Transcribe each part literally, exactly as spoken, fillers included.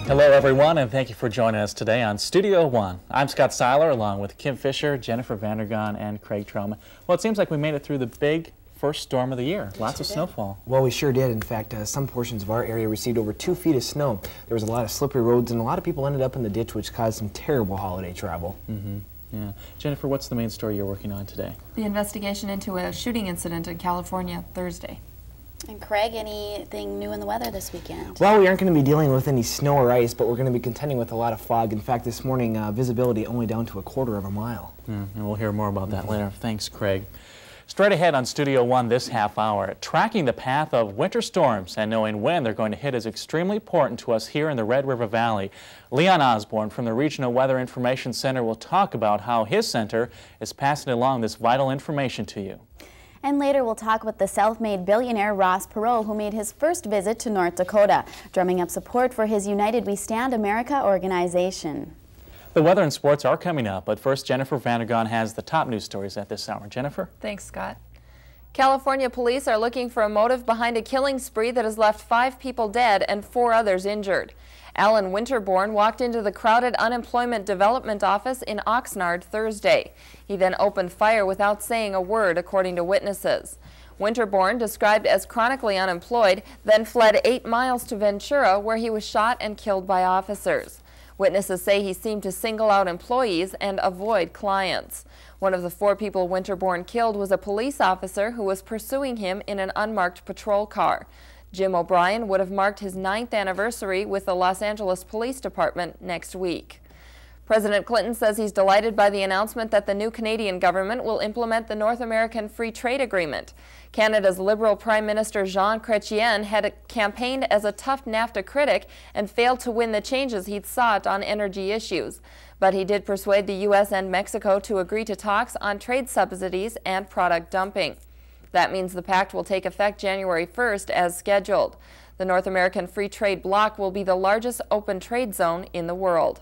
Hello everyone, and thank you for joining us today on Studio One. I'm Scott Seiler along with Kim Fisher, Jennifer Vandergaan, and Craig Troman. Well, it seems like we made it through the big first storm of the year. Lots of snowfall. Well, we sure did. In fact, uh, some portions of our area received over two feet of snow. There was a lot of slippery roads, and a lot of people ended up in the ditch, which caused some terrible holiday travel. Mm-hmm. Yeah. Jennifer, what's the main story you're working on today? The investigation into a shooting incident in California Thursday. And Craig, anything new in the weather this weekend? Well, we aren't going to be dealing with any snow or ice, but we're going to be contending with a lot of fog. In fact, this morning, uh, visibility only down to a quarter of a mile. Mm, and we'll hear more about that later. Thanks, Craig. Straight ahead on Studio One this half hour, tracking the path of winter storms and knowing when they're going to hit is extremely important to us here in the Red River Valley. Leon Osborne from the Regional Weather Information Center will talk about how his center is passing along this vital information to you. And later we'll talk with the self-made billionaire Ross Perot, who made his first visit to North Dakota, drumming up support for his United We Stand America organization. The weather and sports are coming up, but first Jennifer Vandergaan has the top news stories at this hour. Jennifer? Thanks, Scott. California police are looking for a motive behind a killing spree that has left five people dead and four others injured. Alan Winterborn walked into the crowded Unemployment Development Office in Oxnard Thursday. He then opened fire without saying a word, according to witnesses. Winterborn, described as chronically unemployed, then fled eight miles to Ventura, where he was shot and killed by officers. Witnesses say he seemed to single out employees and avoid clients. One of the four people Winterborn killed was a police officer who was pursuing him in an unmarked patrol car. Jim O'Brien would have marked his ninth anniversary with the Los Angeles Police Department next week. President Clinton says he's delighted by the announcement that the new Canadian government will implement the North American Free Trade Agreement. Canada's Liberal Prime Minister Jean Chrétien had campaigned as a tough NAFTA critic and failed to win the changes he'd sought on energy issues. But he did persuade the U S and Mexico to agree to talks on trade subsidies and product dumping. That means the pact will take effect January first as scheduled. The North American Free Trade Bloc will be the largest open trade zone in the world.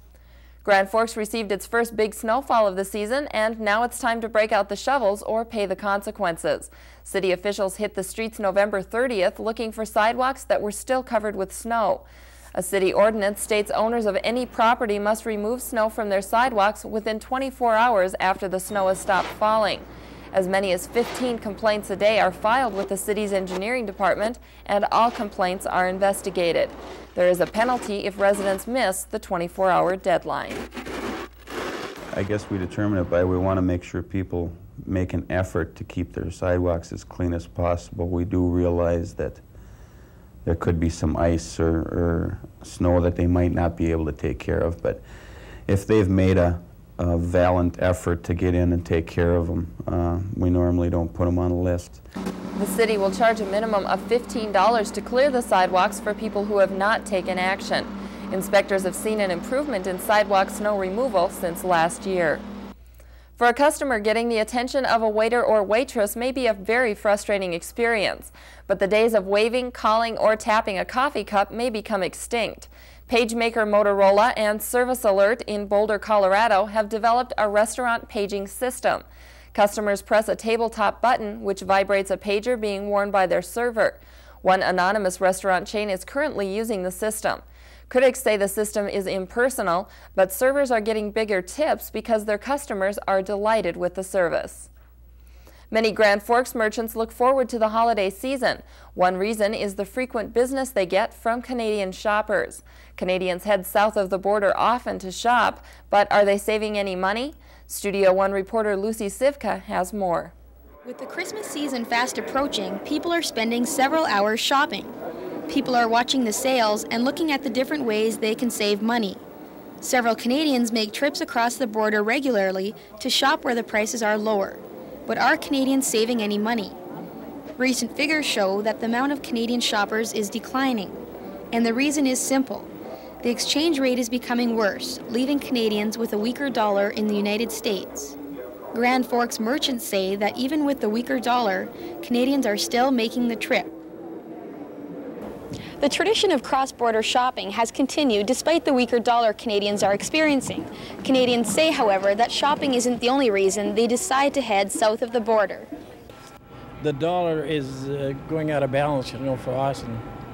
Grand Forks received its first big snowfall of the season, and now it's time to break out the shovels or pay the consequences. City officials hit the streets November thirtieth looking for sidewalks that were still covered with snow. A city ordinance states owners of any property must remove snow from their sidewalks within twenty-four hours after the snow has stopped falling. As many as fifteen complaints a day are filed with the city's engineering department, and all complaints are investigated. There is a penalty if residents miss the twenty-four hour deadline. I guess we determine it by we want to make sure people make an effort to keep their sidewalks as clean as possible. We do realize that there could be some ice or, or snow that they might not be able to take care of, but if they've made a a valiant effort to get in and take care of them. Uh, we normally don't put them on a list. The city will charge a minimum of fifteen dollars to clear the sidewalks for people who have not taken action. Inspectors have seen an improvement in sidewalk snow removal since last year. For a customer, getting the attention of a waiter or waitress may be a very frustrating experience, but the days of waving, calling, or tapping a coffee cup may become extinct. PageMaker Motorola and Service Alert in Boulder, Colorado have developed a restaurant paging system. Customers press a tabletop button which vibrates a pager being worn by their server. One anonymous restaurant chain is currently using the system. Critics say the system is impersonal, but servers are getting bigger tips because their customers are delighted with the service. Many Grand Forks merchants look forward to the holiday season. One reason is the frequent business they get from Canadian shoppers. Canadians head south of the border often to shop, but are they saving any money? Studio One reporter Lucy Sivka has more. With the Christmas season fast approaching, people are spending several hours shopping. People are watching the sales and looking at the different ways they can save money. Several Canadians make trips across the border regularly to shop where the prices are lower. But are Canadians saving any money? Recent figures show that the amount of Canadian shoppers is declining, and the reason is simple. The exchange rate is becoming worse, leaving Canadians with a weaker dollar in the United States. Grand Forks merchants say that even with the weaker dollar, Canadians are still making the trip. The tradition of cross-border shopping has continued despite the weaker dollar Canadians are experiencing. Canadians say, however, that shopping isn't the only reason they decide to head south of the border. The dollar is uh, going out of balance, you know, for us, and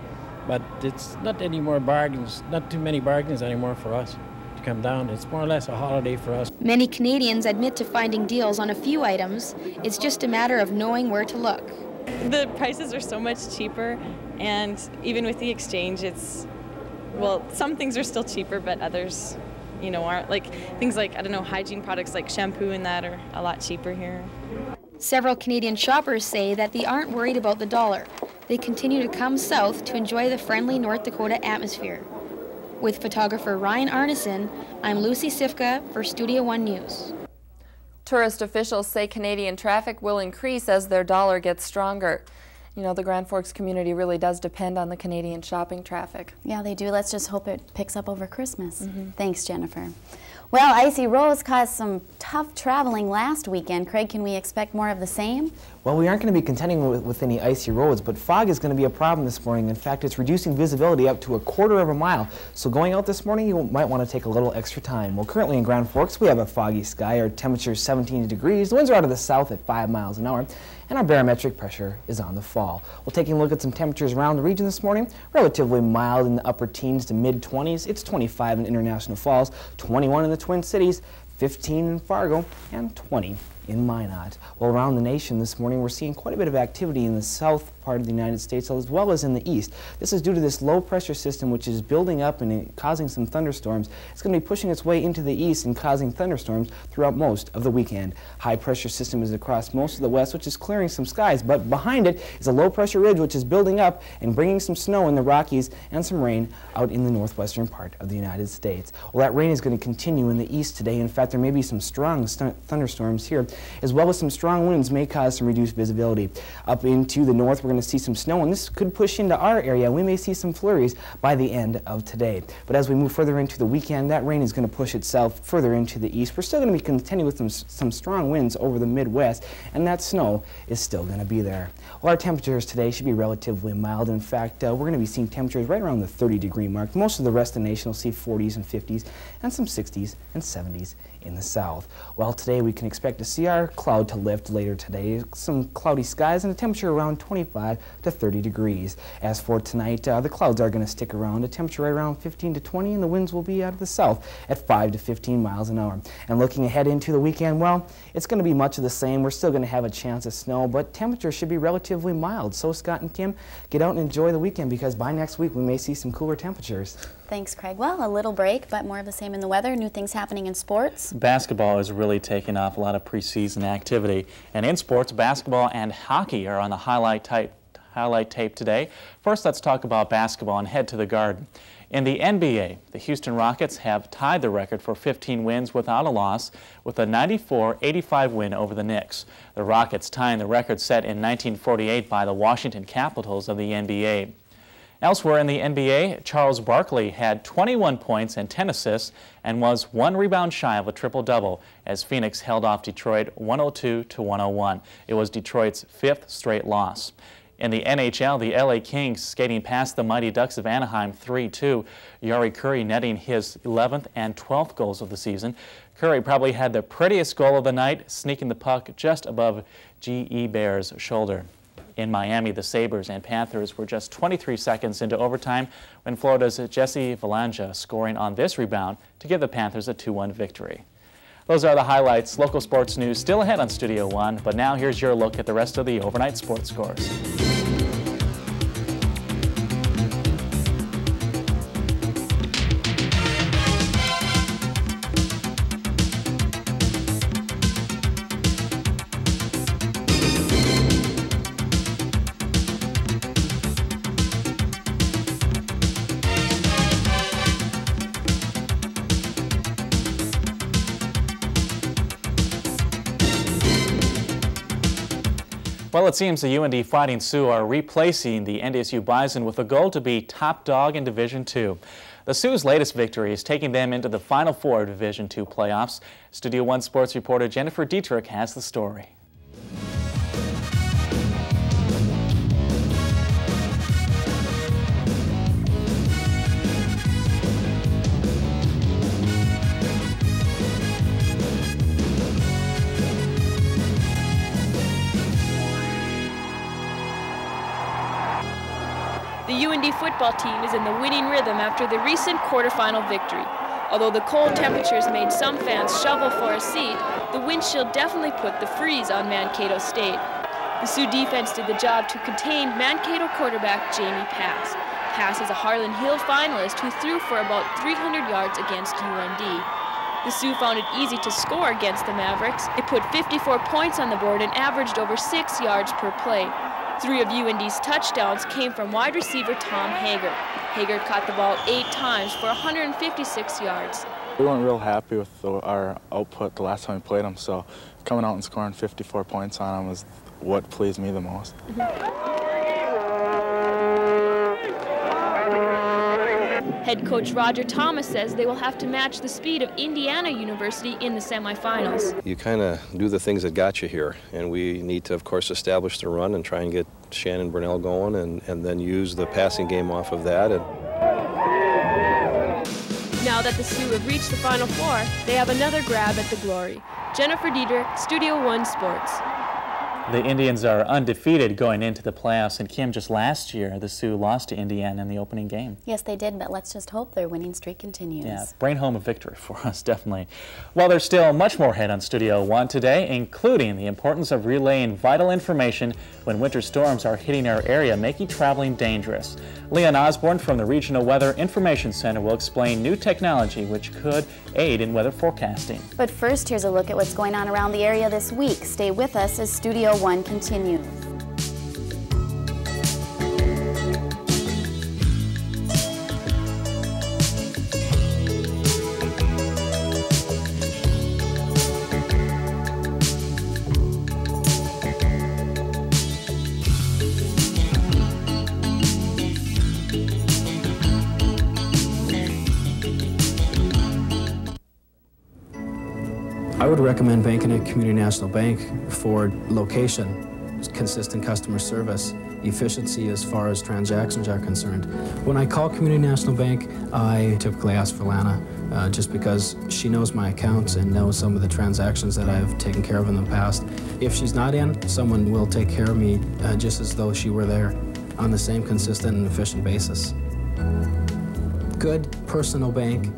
but it's not any more bargains, not too many bargains anymore for us to come down. It's more or less a holiday for us. Many Canadians admit to finding deals on a few items. It's just a matter of knowing where to look. The prices are so much cheaper, and even with the exchange, it's, well, some things are still cheaper, but others, you know, aren't. Like things like, I don't know, hygiene products like shampoo and that are a lot cheaper here. Several Canadian shoppers say that they aren't worried about the dollar. They continue to come south to enjoy the friendly North Dakota atmosphere. With photographer Ryan Arneson, I'm Lucy Sifka for Studio One News. Tourist officials say Canadian traffic will increase as their dollar gets stronger. You know, the Grand Forks community really does depend on the Canadian shopping traffic. Yeah, they do. Let's just hope it picks up over Christmas. Mm-hmm. Thanks, Jennifer. Well, icy roads caused some tough traveling last weekend. Craig, can we expect more of the same? Well, we aren't going to be contending with, with any icy roads, but fog is going to be a problem this morning. In fact, it's reducing visibility up to a quarter of a mile. So going out this morning, you might want to take a little extra time. Well, currently in Grand Forks, we have a foggy sky. Our temperature is seventeen degrees. The winds are out of the south at five miles an hour, and our barometric pressure is on the fall. We're taking a look at some temperatures around the region this morning. Relatively mild in the upper teens to mid twenties. It's twenty-five in International Falls, twenty-one in the Twin Cities, fifteen in Fargo, and twenty in Minot. Well, around the nation this morning, we're seeing quite a bit of activity in the south part of the United States as well as in the east. This is due to this low pressure system which is building up and causing some thunderstorms. It's going to be pushing its way into the east and causing thunderstorms throughout most of the weekend. High pressure system is across most of the west, which is clearing some skies, but behind it is a low pressure ridge which is building up and bringing some snow in the Rockies and some rain out in the northwestern part of the United States. Well, that rain is going to continue in the east today. In fact, there may be some strong thunderstorms here, as well as some strong winds may cause some reduced visibility. Up into the north, we're going to see some snow, and this could push into our area. We may see some flurries by the end of today. But as we move further into the weekend, that rain is going to push itself further into the east. We're still going to be contending with some, some strong winds over the Midwest, and that snow is still going to be there. Well, our temperatures today should be relatively mild. In fact, uh, we're going to be seeing temperatures right around the thirty degree mark. Most of the rest of the nation will see forties and fifties and some sixties and seventies in the south. Well, today we can expect to see our cloud to lift later today. Some cloudy skies and a temperature around twenty-five to thirty degrees. As for tonight, uh, the clouds are going to stick around. A temperature right around fifteen to twenty, and the winds will be out of the south at five to fifteen miles an hour. And looking ahead into the weekend, well, it's going to be much of the same. We're still going to have a chance of snow, but temperatures should be relatively mild. So Scott and Kim, get out and enjoy the weekend, because by next week we may see some cooler temperatures. Thanks, Craig. Well, a little break, but more of the same in the weather. New things happening in sports. Basketball is really taking off, a lot of preseason activity. And in sports, basketball and hockey are on the highlight type highlight tape today. First, let's talk about basketball and head to the Garden. In the N B A, the Houston Rockets have tied the record for fifteen wins without a loss with a ninety-four eighty-five win over the Knicks. The Rockets tying the record set in nineteen forty-eight by the Washington Capitals of the N B A. Elsewhere in the N B A, Charles Barkley had twenty-one points and ten assists and was one rebound shy of a triple-double as Phoenix held off Detroit one oh two to one oh one. It was Detroit's fifth straight loss. In the N H L, the L A Kings skating past the Mighty Ducks of Anaheim three two. Yari Curry netting his eleventh and twelfth goals of the season. Curry probably had the prettiest goal of the night, sneaking the puck just above G E Bear's shoulder. In Miami, the Sabres and Panthers were just twenty-three seconds into overtime when Florida's Jesse Valanja scoring on this rebound to give the Panthers a two one victory. Those are the highlights. Local sports news still ahead on Studio One, but now here's your look at the rest of the overnight sports scores. Well, it seems the U N D Fighting Sioux are replacing the N D S U Bison with a goal to be top dog in Division two. The Sioux's latest victory is taking them into the Final Four of Division two playoffs. Studio One sports reporter Jennifer Dietrich has the story. The The U N D football team is in the winning rhythm after the recent quarterfinal victory. Although the cold temperatures made some fans shovel for a seat, the wind chill definitely put the freeze on Mankato State. The Sioux defense did the job to contain Mankato quarterback Jamie Pass. Pass is a Harlan Hill finalist who threw for about three hundred yards against U N D. The Sioux found it easy to score against the Mavericks. They put fifty-four points on the board and averaged over six yards per play. Three of U N D's touchdowns came from wide receiver Tom Hager. Hager caught the ball eight times for one hundred fifty-six yards. We weren't real happy with the, our output the last time we played them, so coming out and scoring fifty-four points on them was what pleased me the most. Mm-hmm. Head coach Roger Thomas says they will have to match the speed of Indiana University in the semifinals. You kind of do the things that got you here, and we need to, of course, establish the run and try and get Shannon Burnell going, and, and then use the passing game off of that. And now that the Sioux have reached the Final Four, they have another grab at the glory. Jennifer Diedrich, Studio One Sports. The Indians are undefeated going into the playoffs, and Kim, just last year the Sioux lost to Indiana in the opening game. Yes, they did, but let's just hope their winning streak continues. Yeah, bring home a victory for us, definitely. Well, there's still much more ahead on Studio One today, including the importance of relaying vital information when winter storms are hitting our area, making traveling dangerous. Leon Osborne from the Regional Weather Information Center will explain new technology which could aid in weather forecasting. But first, here's a look at what's going on around the area this week. Stay with us as Studio One continues. I would recommend banking at Community National Bank for location, consistent customer service, efficiency as far as transactions are concerned. When I call Community National Bank, I typically ask for Lana, uh, just because she knows my accounts and knows some of the transactions that I've taken care of in the past. If she's not in, someone will take care of me uh, just as though she were there on the same consistent and efficient basis. Good personal bank.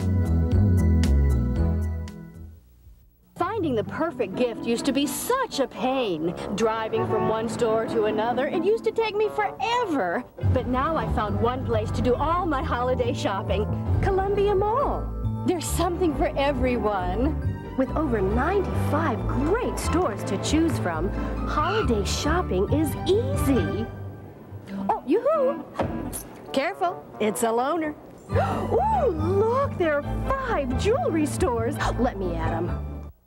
Finding the perfect gift used to be such a pain. Driving from one store to another, it used to take me forever. But now I found one place to do all my holiday shopping, Columbia Mall. There's something for everyone. With over ninety-five great stores to choose from, holiday shopping is easy. Oh, yoo-hoo! Careful, it's a loaner. Ooh, look, there are five jewelry stores. Let me at them.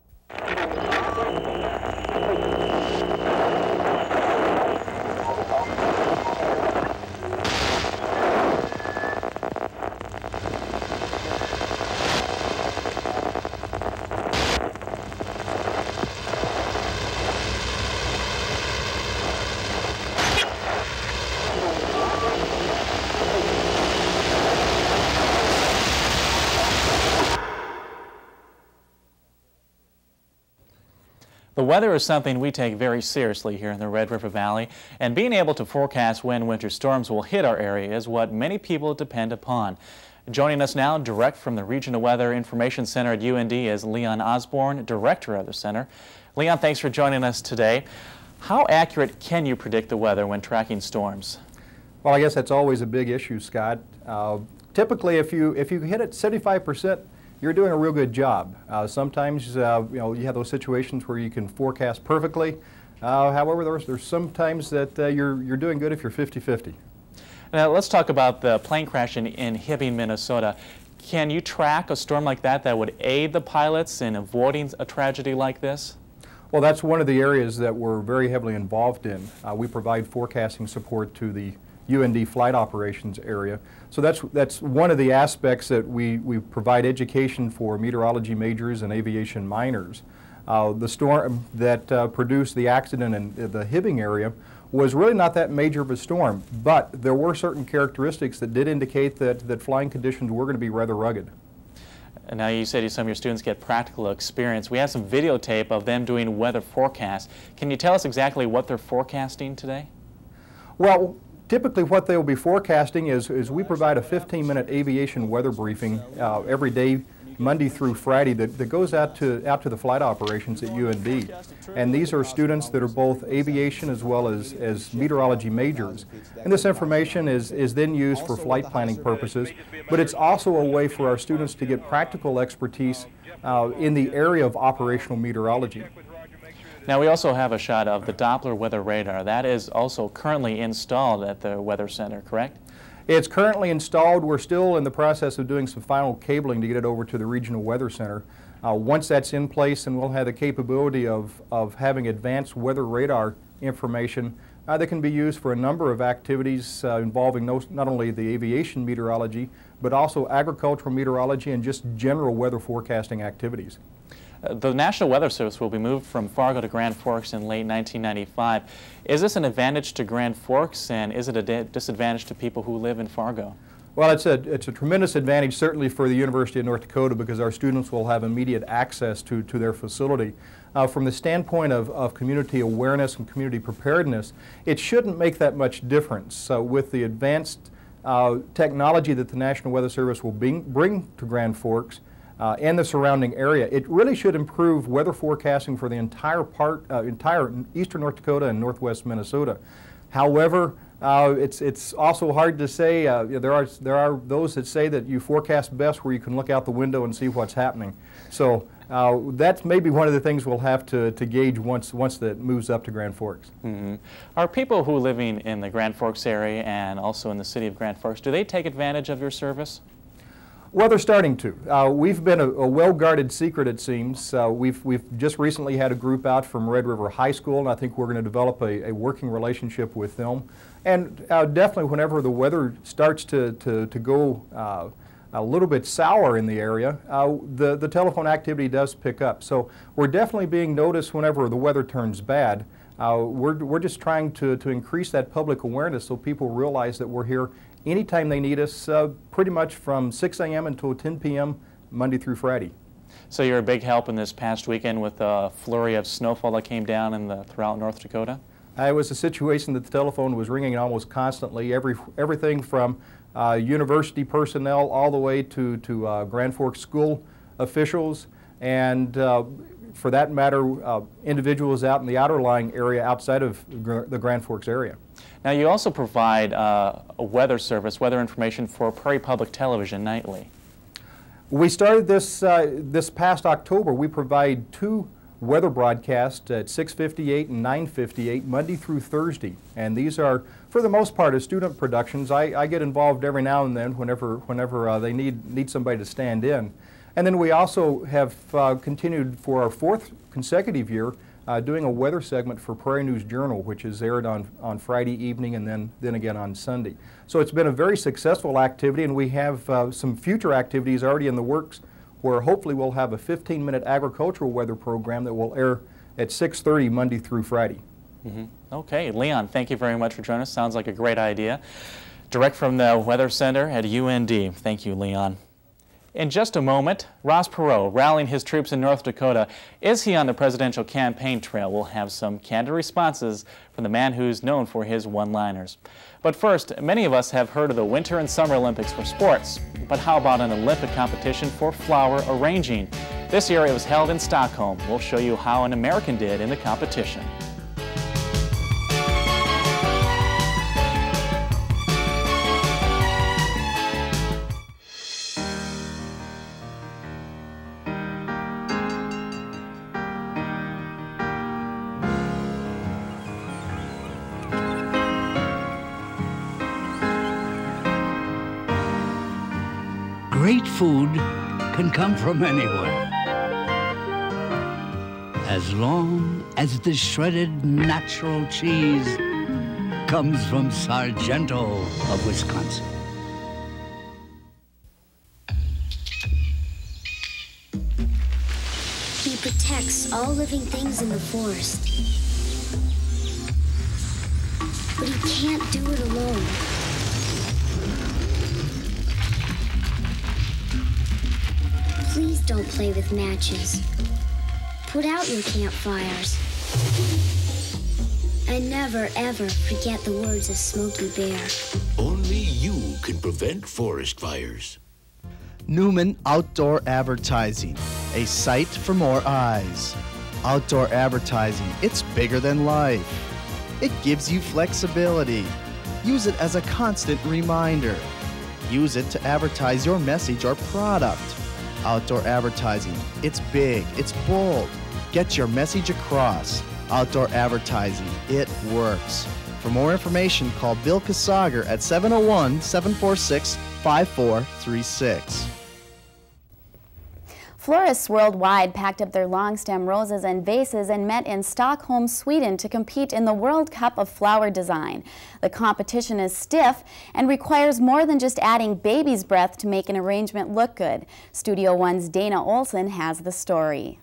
The weather is something we take very seriously here in the Red River Valley, and being able to forecast when winter storms will hit our area is what many people depend upon. Joining us now, direct from the Regional Weather Information Center at U N D, is Leon Osborne, Director of the Center. Leon, thanks for joining us today. How accurate can you predict the weather when tracking storms? Well, I guess that's always a big issue, Scott. Uh, typically, if you, if you hit it seventy-five percent, you're doing a real good job. Uh, sometimes uh, you know, you have those situations where you can forecast perfectly. Uh, however, there's, there's sometimes that uh, you're, you're doing good if you're fifty fifty. Now let's talk about the plane crash in, in Hibbing, Minnesota. Can you track a storm like that that would aid the pilots in avoiding a tragedy like this? Well, that's one of the areas that we're very heavily involved in. Uh, we provide forecasting support to the U N D flight operations area. So that's, that's one of the aspects that we, we provide education for meteorology majors and aviation minors. Uh, the storm that uh, produced the accident in the Hibbing area was really not that major of a storm, but there were certain characteristics that did indicate that, that flying conditions were going to be rather rugged. And now you said some of your students get practical experience. We have some videotape of them doing weather forecasts. Can you tell us exactly what they're forecasting today? Well, typically what they will be forecasting is, is we provide a fifteen minute aviation weather briefing uh, every day, Monday through Friday, that, that goes out to, out to the flight operations at U N D. And these are students that are both aviation as well as, as meteorology majors. And this information is, is then used for flight planning purposes, but it's also a way for our students to get practical expertise uh, in the area of operational meteorology. Now we also have a shot of the Doppler weather radar. That is also currently installed at the Weather Center, correct? It's currently installed. We're still in the process of doing some final cabling to get it over to the Regional Weather Center. Uh, once that's in place, and we'll have the capability of, of having advanced weather radar information uh, that can be used for a number of activities uh, involving no, not only the aviation meteorology, but also agricultural meteorology and just general weather forecasting activities. The National Weather Service will be moved from Fargo to Grand Forks in late nineteen ninety-five. Is this an advantage to Grand Forks, and is it a disadvantage to people who live in Fargo? Well, it's a, it's a tremendous advantage certainly for the University of North Dakota, because our students will have immediate access to, to their facility. Uh, from the standpoint of, of community awareness and community preparedness, it shouldn't make that much difference. So with the advanced uh, technology that the National Weather Service will bring, bring to Grand Forks, Uh, and the surrounding area, it really should improve weather forecasting for the entire part, uh, entire eastern North Dakota and northwest Minnesota. However, uh, it's it's also hard to say. Uh, there are there are those that say that you forecast best where you can look out the window and see what's happening. So uh, that's maybe one of the things we'll have to to gauge once once that moves up to Grand Forks. Mm-hmm. Are people who are living in the Grand Forks area and also in the city of Grand Forks, do they take advantage of your service? Well, they're starting to. Uh, we've been a, a well-guarded secret, it seems. Uh, we've, we've just recently had a group out from Red River High School, and I think we're going to develop a, a working relationship with them. And uh, definitely whenever the weather starts to, to, to go uh, a little bit sour in the area, uh, the, the telephone activity does pick up. So we're definitely being noticed whenever the weather turns bad. Uh, we're, we're just trying to, to increase that public awareness so people realize that we're here anytime they need us, uh, pretty much from six A M until ten P M Monday through Friday. So you're a big help in this past weekend with a flurry of snowfall that came down in the, throughout North Dakota? Uh, it was a situation that the telephone was ringing almost constantly, every, everything from uh, university personnel all the way to, to uh, Grand Forks school officials, and uh, for that matter, uh, individuals out in the outer lying area outside of gr the Grand Forks area. Now you also provide uh, a weather service, weather information for Prairie Public Television nightly. We started this, uh, this past October. We provide two weather broadcasts at six fifty-eight and nine fifty-eight, Monday through Thursday. And these are, for the most part, student productions. I, I get involved every now and then whenever, whenever uh, they need, need somebody to stand in. And then we also have uh, continued for our fourth consecutive year uh, doing a weather segment for Prairie News Journal, which is aired on, on Friday evening and then, then again on Sunday. So it's been a very successful activity, and we have uh, some future activities already in the works where hopefully we'll have a fifteen minute agricultural weather program that will air at six thirty Monday through Friday. Mm-hmm. Okay, Leon, thank you very much for joining us. Sounds like a great idea. Direct from the Weather Center at U N D. Thank you, Leon. In just a moment, Ross Perot rallying his troops in North Dakota. Is he on the presidential campaign trail? We'll have some candid responses from the man who's known for his one-liners. But first, many of us have heard of the Winter and Summer Olympics for sports. But how about an Olympic competition for flower arranging? This year it was held in Stockholm. We'll show you how an American did in the competition. Great food can come from anywhere, as long as the shredded natural cheese comes from Sargento of Wisconsin. He protects all living things in the forest, but he can't do it alone. Please don't play with matches. Put out your campfires. I I never, ever forget the words of Smokey Bear. Only you can prevent forest fires. Newman Outdoor Advertising, a sight for more eyes. Outdoor advertising, it's bigger than life. It gives you flexibility. Use it as a constant reminder. Use it to advertise your message or product. Outdoor advertising, it's big, it's bold. Get your message across. Outdoor advertising, it works. For more information, call Bill Kasager at seven oh one, seven four six, five four three six. Florists worldwide packed up their long-stem roses and vases and met in Stockholm, Sweden to compete in the World Cup of Flower Design. The competition is stiff and requires more than just adding baby's breath to make an arrangement look good. Studio One's Dana Olson has the story.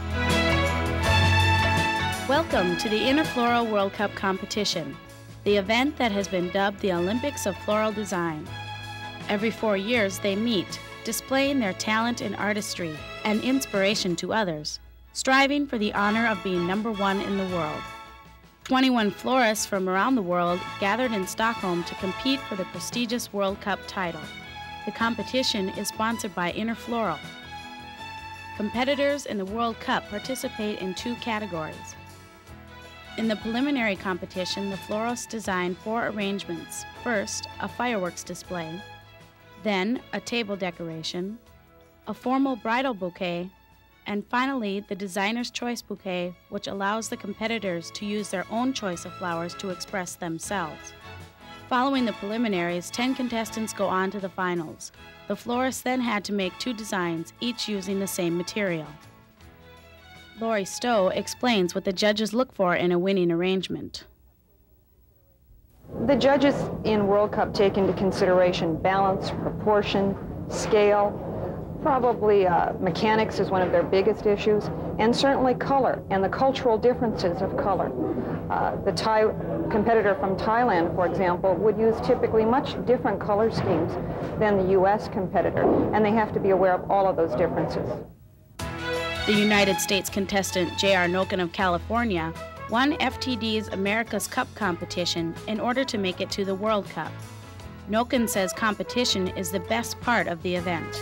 Welcome to the Interfloral World Cup competition, the event that has been dubbed the Olympics of Floral Design. Every four years they meet, displaying their talent and artistry and inspiration to others, striving for the honor of being number one in the world. twenty-one florists from around the world gathered in Stockholm to compete for the prestigious World Cup title. The competition is sponsored by Interfloral. Competitors in the World Cup participate in two categories. In the preliminary competition, the florists design four arrangements. First, a fireworks display, then a table decoration, a formal bridal bouquet, and finally the designer's choice bouquet, which allows the competitors to use their own choice of flowers to express themselves. Following the preliminaries, ten contestants go on to the finals. The florists then had to make two designs, each using the same material. Lori Stowe explains what the judges look for in a winning arrangement. The judges in World Cup take into consideration balance, proportion, scale, probably uh, mechanics is one of their biggest issues, and certainly color and the cultural differences of color. Uh, the Thai competitor from Thailand, for example, would use typically much different color schemes than the U S competitor, and they have to be aware of all of those differences. The United States contestant J R Noken of California won F T D's America's Cup competition in order to make it to the World Cup. Noken says competition is the best part of the event.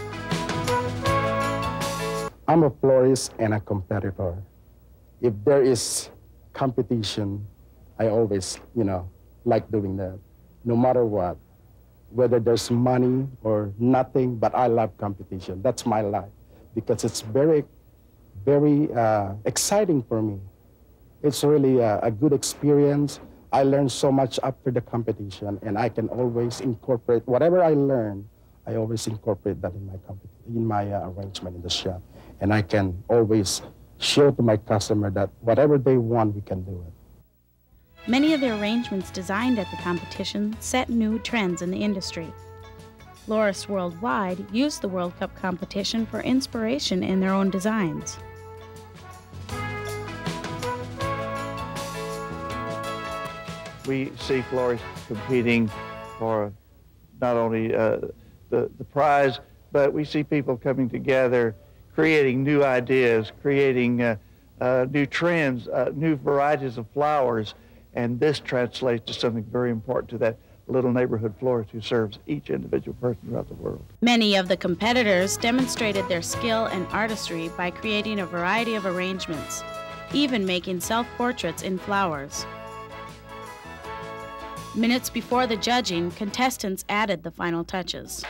I'm a florist and a competitor. If there is competition, I always, you know, like doing that, no matter what. Whether there's money or nothing, but I love competition. That's my life, because it's very, very uh, exciting for me. It's really a, a good experience. I learned so much after the competition, and I can always incorporate whatever I learn. I always incorporate that in my in my uh, arrangement in the shop, and I can always show to my customer that whatever they want, we can do it. Many of the arrangements designed at the competition set new trends in the industry. Florists worldwide use the World Cup competition for inspiration in their own designs. We see florists competing for not only uh, the, the prize, but we see people coming together, creating new ideas, creating uh, uh, new trends, uh, new varieties of flowers, and this translates to something very important to that little neighborhood florist who serves each individual person throughout the world. Many of the competitors demonstrated their skill and artistry by creating a variety of arrangements, even making self-portraits in flowers. Minutes before the judging, contestants added the final touches.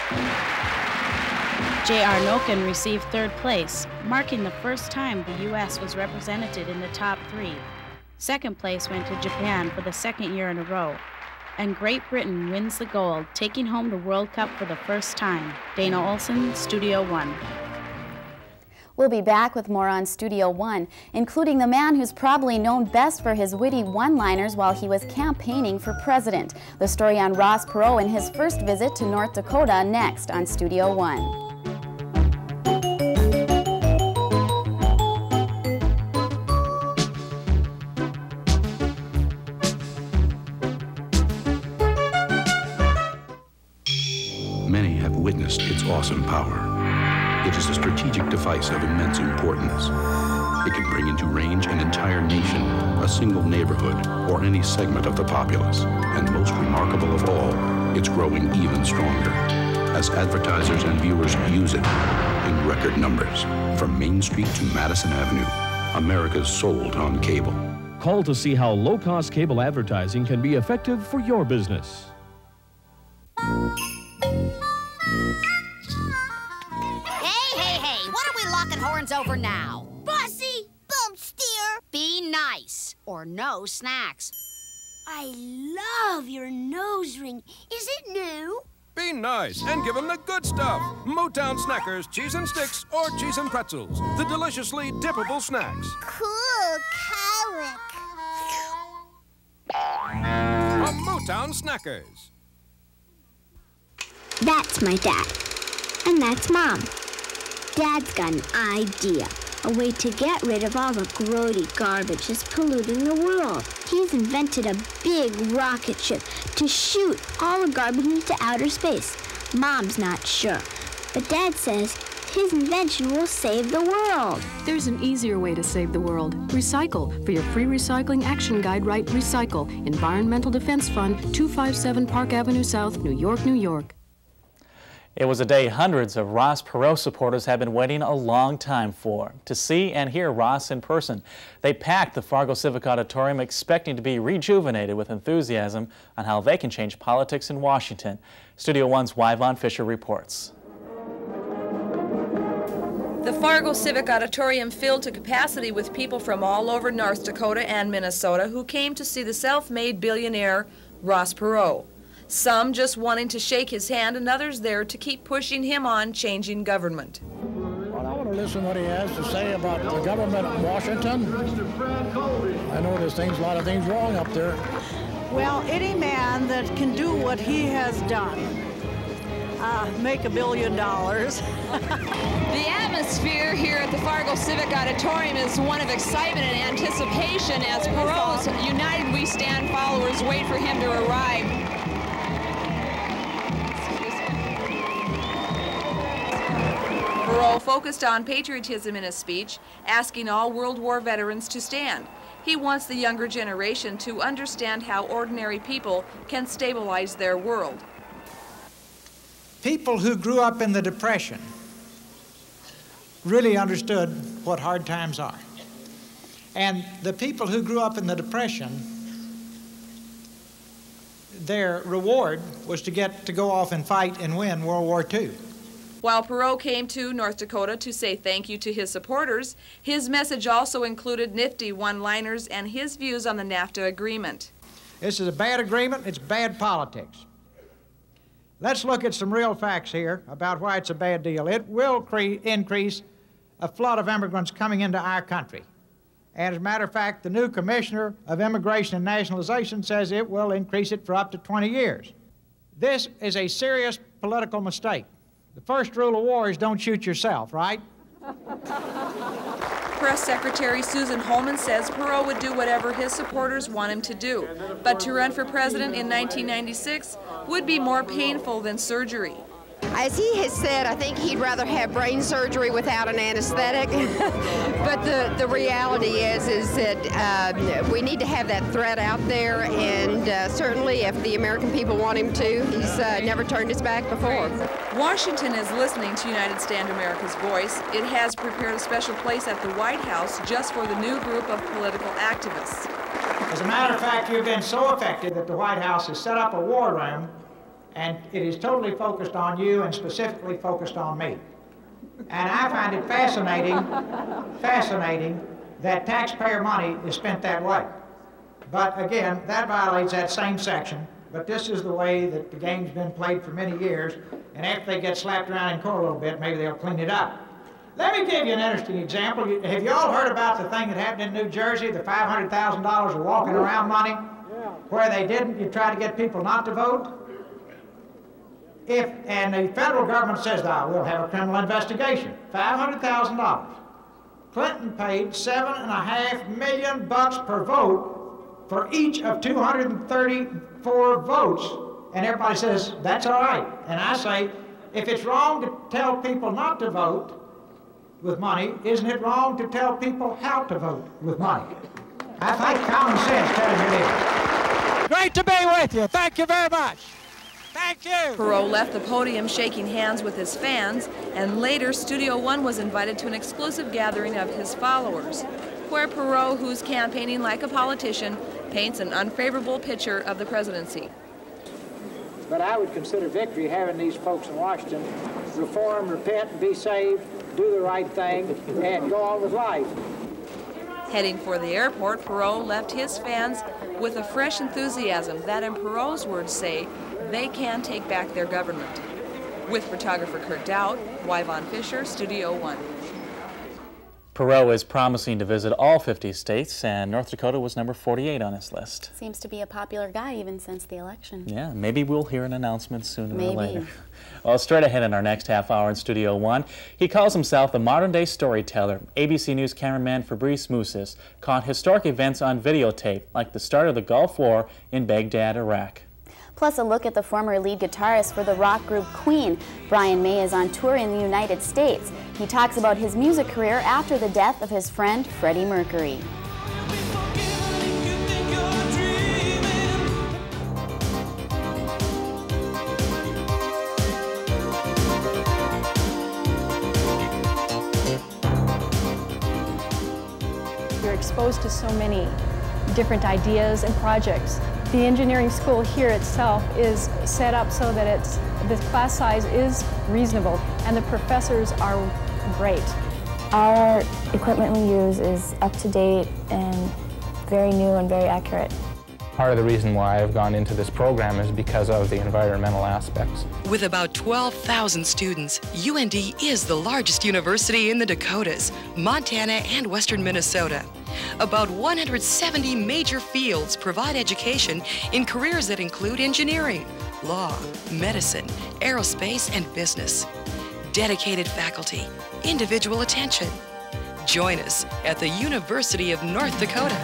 J R Noken received third place, marking the first time the U S was represented in the top three. Second place went to Japan for the second year in a row. And Great Britain wins the gold, taking home the World Cup for the first time. Dana Olson, Studio One. We'll be back with more on Studio One, including the man who's probably known best for his witty one-liners while he was campaigning for president. The story on Ross Perot and his first visit to North Dakota next on Studio One. Many have witnessed its awesome power. It is a strategic device of immense importance. It can bring into range an entire nation, a single neighborhood, or any segment of the populace. And most remarkable of all, it's growing even stronger as advertisers and viewers use it in record numbers. From Main Street to Madison Avenue, America's sold on cable. Call to see how low-cost cable advertising can be effective for your business. Hey, hey, hey, what are we locking horns over now? Bossy, bump steer. Be nice, or no snacks. I love your nose ring. Is it new? Be nice and give them the good stuff. Motown Snackers, cheese and sticks, or cheese and pretzels. The deliciously dippable snacks. Cool, cowlick. From Motown Snackers. That's my dad. And that's Mom. Dad's got an idea. A way to get rid of all the grody garbage that's polluting the world. He's invented a big rocket ship to shoot all the garbage into outer space. Mom's not sure, but Dad says his invention will save the world. There's an easier way to save the world. Recycle. For your free recycling action guide, write Recycle. Environmental Defense Fund, two five seven Park Avenue South, New York, New York. It was a day hundreds of Ross Perot supporters have been waiting a long time for, to see and hear Ross in person. They packed the Fargo Civic Auditorium expecting to be rejuvenated with enthusiasm on how they can change politics in Washington. Studio One's Yvonne Fisher reports. The Fargo Civic Auditorium filled to capacity with people from all over North Dakota and Minnesota who came to see the self-made billionaire Ross Perot. Some just wanting to shake his hand and others there to keep pushing him on changing government. Well, I want to listen to what he has to say about the government in Washington. I know there's things, a lot of things wrong up there. Well, any man that can do what he has done, uh, make a billion dollars. The atmosphere here at the Fargo Civic Auditorium is one of excitement and anticipation as Perot's United We Stand followers wait for him to arrive. Perot focused on patriotism in his speech, asking all World War veterans to stand. He wants the younger generation to understand how ordinary people can stabilize their world. People who grew up in the Depression really understood what hard times are. And the people who grew up in the Depression, their reward was to get to go off and fight and win World War Two. While Perot came to North Dakota to say thank you to his supporters, his message also included nifty one-liners and his views on the NAFTA agreement. This is a bad agreement, it's bad politics. Let's look at some real facts here about why it's a bad deal. It will cre- increase a flood of immigrants coming into our country. And as a matter of fact, the new Commissioner of Immigration and Nationalization says it will increase it for up to twenty years. This is a serious political mistake. The first rule of war is don't shoot yourself, right? Press Secretary Susan Holman says Perot would do whatever his supporters want him to do, but to run for president in nineteen ninety-six would be more painful than surgery. As he has said, I think he'd rather have brain surgery without an anesthetic. But the, the reality is, is that uh, we need to have that threat out there, and uh, certainly if the American people want him to, he's uh, never turned his back before. Washington is listening to United Stand America's voice. It has prepared a special place at the White House just for the new group of political activists. As a matter of fact, you've been so effective that the White House has set up a war room, and it is totally focused on you and specifically focused on me. And I find it fascinating, fascinating that taxpayer money is spent that way. But again, that violates that same section, but this is the way that the game's been played for many years, and after they get slapped around in court a little bit, maybe they'll clean it up. Let me give you an interesting example. Have you all heard about the thing that happened in New Jersey, the five hundred thousand dollars of walking around money, where they didn't, you try to get people not to vote? If, and the federal government says, oh, we'll have a criminal investigation, five hundred thousand dollars. Clinton paid seven and a half million bucks per vote for each of two hundred thirty-four votes, and everybody says, that's all right. And I say, if it's wrong to tell people not to vote, with money, isn't it wrong to tell people how to vote with money? I think common sense tells you this. Great to be with you. Thank you very much. Thank you. Perot left the podium shaking hands with his fans, and later Studio One was invited to an exclusive gathering of his followers, where Perot, who's campaigning like a politician, paints an unfavorable picture of the presidency. But I would consider victory having these folks in Washington reform, repent, and be saved, do the right thing, and go on with life. Heading for the airport, Perot left his fans with a fresh enthusiasm that, in Perot's words, say they can take back their government. With photographer Kurt Dowd, Yvonne Fisher, Studio One. Perot is promising to visit all fifty states, and North Dakota was number forty-eight on his list. Seems to be a popular guy even since the election. Yeah, maybe we'll hear an announcement sooner Maybe. or later. Well, straight ahead in our next half hour in Studio One, he calls himself the modern-day storyteller. A B C News cameraman Fabrice Moussus caught historic events on videotape, like the start of the Gulf War in Baghdad, Iraq. Plus a look at the former lead guitarist for the rock group Queen. Brian May is on tour in the United States. He talks about his music career after the death of his friend Freddie Mercury. You're exposed to so many different ideas and projects. The engineering school here itself is set up so that it's, the class size is reasonable and the professors are great. Our equipment we use is up to date and very new and very accurate. Part of the reason why I've gone into this program is because of the environmental aspects. With about twelve thousand students, U N D is the largest university in the Dakotas, Montana, and western Minnesota. About one hundred seventy major fields provide education in careers that include engineering, law, medicine, aerospace, and business. Dedicated faculty, individual attention. Join us at the University of North Dakota.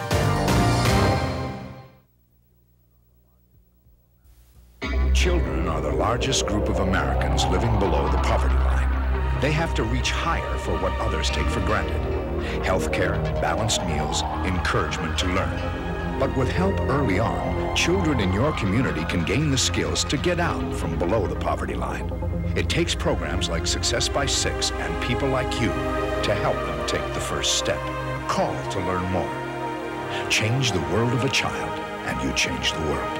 Children are the largest group of Americans living below the poverty line. They have to reach higher for what others take for granted. Health care, balanced meals, encouragement to learn. But with help early on, children in your community can gain the skills to get out from below the poverty line. It takes programs like Success by Six and people like you to help them take the first step. Call to learn more. Change the world of a child, and you change the world.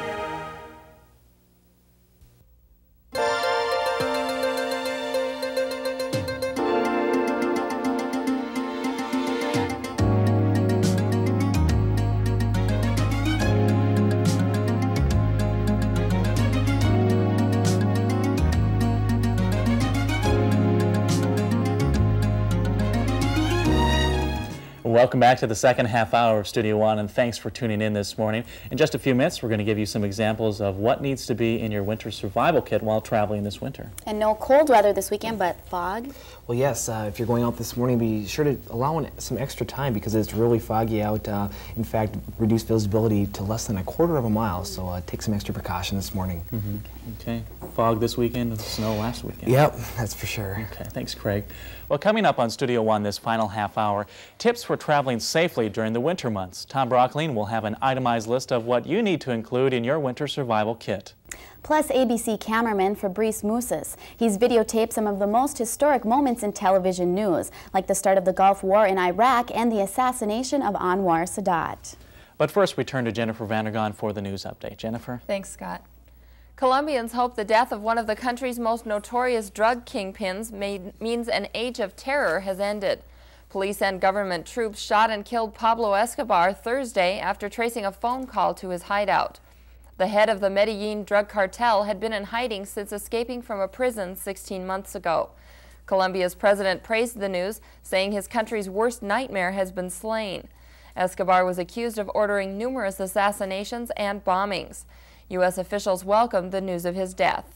Welcome back to the second half hour of Studio One, and thanks for tuning in this morning. In just a few minutes, we're going to give you some examples of what needs to be in your winter survival kit while traveling this winter. And no cold weather this weekend, but fog. Well, yes, uh, if you're going out this morning, be sure to allow in some extra time because it's really foggy out. Uh, in fact, reduce visibility to less than a quarter of a mile, so uh, take some extra precaution this morning. Mm-hmm. Okay. Fog this weekend and snow last weekend. Yep, that's for sure. Okay, thanks, Craig. Well, coming up on Studio One this final half hour, tips for traveling safely during the winter months. Tom Brockling will have an itemized list of what you need to include in your winter survival kit. Plus A B C cameraman Fabrice Moussus. He's videotaped some of the most historic moments in television news, like the start of the Gulf War in Iraq and the assassination of Anwar Sadat. But first, we turn to Jennifer Vandergaan for the news update. Jennifer? Thanks, Scott. Colombians hope the death of one of the country's most notorious drug kingpins made, means an age of terror has ended. Police and government troops shot and killed Pablo Escobar Thursday after tracing a phone call to his hideout. The head of the Medellin drug cartel had been in hiding since escaping from a prison sixteen months ago. Colombia's president praised the news, saying his country's worst nightmare has been slain. Escobar was accused of ordering numerous assassinations and bombings. U S officials welcomed the news of his death.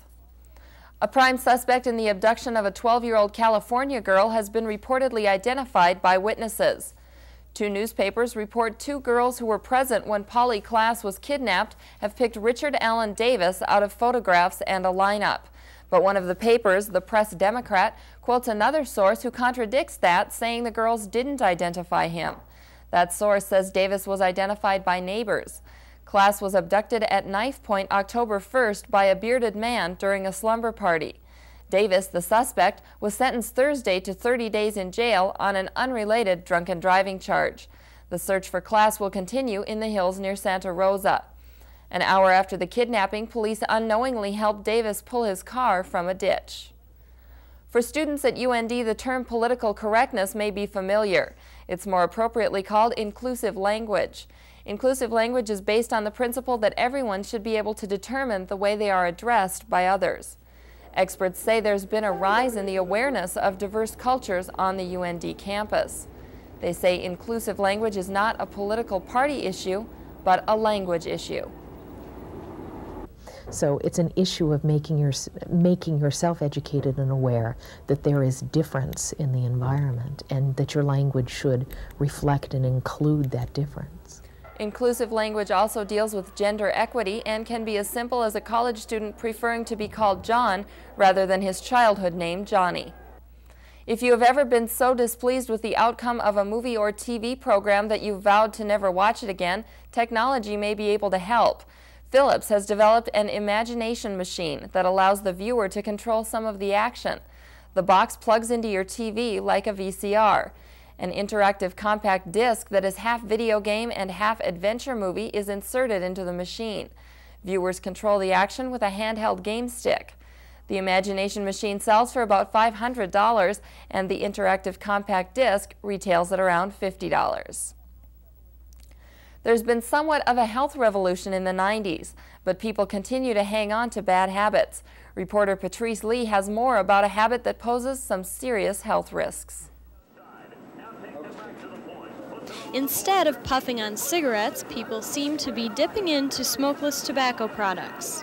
A prime suspect in the abduction of a twelve-year-old California girl has been reportedly identified by witnesses. Two newspapers report two girls who were present when Polly Klaas was kidnapped have picked Richard Allen Davis out of photographs and a lineup. But one of the papers, the Press Democrat, quotes another source who contradicts that, saying the girls didn't identify him. That source says Davis was identified by neighbors. Class was abducted at knife point October first by a bearded man during a slumber party. Davis, the suspect, was sentenced Thursday to thirty days in jail on an unrelated drunken driving charge. The search for Class will continue in the hills near Santa Rosa. An hour after the kidnapping, police unknowingly helped Davis pull his car from a ditch. For students at U N D, the term political correctness may be familiar. It's more appropriately called inclusive language. Inclusive language is based on the principle that everyone should be able to determine the way they are addressed by others. Experts say there's been a rise in the awareness of diverse cultures on the U N D campus. They say inclusive language is not a political party issue, but a language issue. So it's an issue of making, your, making yourself educated and aware that there is difference in the environment and that your language should reflect and include that difference. Inclusive language also deals with gender equity and can be as simple as a college student preferring to be called John rather than his childhood name, Johnny. If you have ever been so displeased with the outcome of a movie or T V program that you vowed to never watch it again, technology may be able to help. Philips has developed an imagination machine that allows the viewer to control some of the action. The box plugs into your T V like a V C R. An interactive compact disc that is half video game and half adventure movie is inserted into the machine. Viewers control the action with a handheld game stick. The imagination machine sells for about five hundred dollars, and the interactive compact disc retails at around fifty dollars. There's been somewhat of a health revolution in the nineties, but people continue to hang on to bad habits. Reporter Patrice Lee has more about a habit that poses some serious health risks. Instead of puffing on cigarettes, people seem to be dipping into smokeless tobacco products.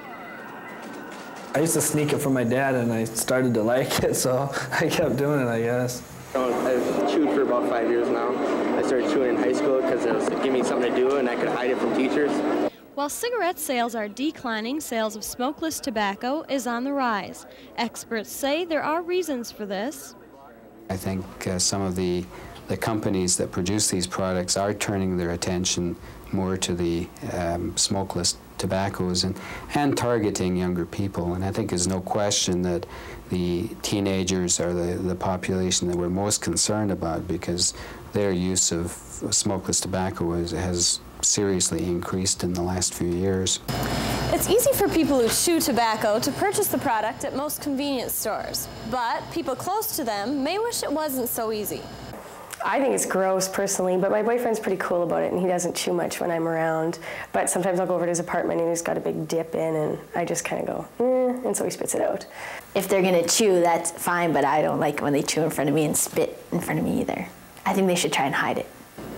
I used to sneak it from my dad and I started to like it, so I kept doing it, I guess. I've chewed for about five years now. I started chewing in high school because it was giving me something to do and I could hide it from teachers. While cigarette sales are declining, sales of smokeless tobacco is on the rise. Experts say there are reasons for this. I think uh, some of the, the companies that produce these products are turning their attention more to the um, smokeless tobaccos and, and targeting younger people. And I think there's no question that the teenagers are the, the population that we're most concerned about because their use of smokeless tobacco is, has seriously increased in the last few years. It's easy for people who chew tobacco to purchase the product at most convenience stores, but people close to them may wish it wasn't so easy. I think it's gross personally, but my boyfriend's pretty cool about it and he doesn't chew much when I'm around. But sometimes I'll go over to his apartment and he's got a big dip in and I just kind of go, eh, and so he spits it out. If they're gonna chew, that's fine, but I don't like when they chew in front of me and spit in front of me either. I think they should try and hide it.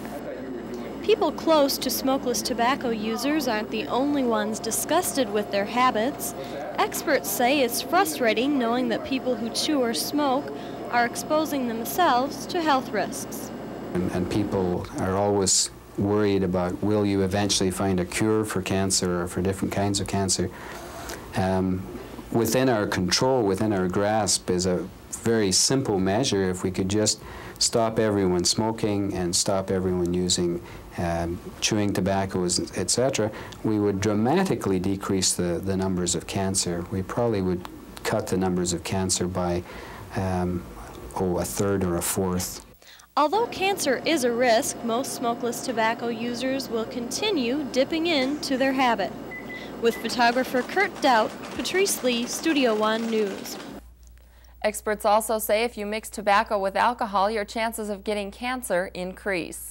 People close to smokeless tobacco users aren't the only ones disgusted with their habits. Experts say it's frustrating knowing that people who chew or smoke are exposing themselves to health risks. And, and people are always worried about, will you eventually find a cure for cancer or for different kinds of cancer? Um, within our control, within our grasp is a very simple measure. If we could just stop everyone smoking and stop everyone using um, chewing tobaccos, et cetera, we would dramatically decrease the, the numbers of cancer. We probably would cut the numbers of cancer by um, oh, a third or a fourth. Although cancer is a risk, most smokeless tobacco users will continue dipping into their habit. With photographer Kurt Doubt, Patrice Lee, Studio One News. Experts also say if you mix tobacco with alcohol, your chances of getting cancer increase.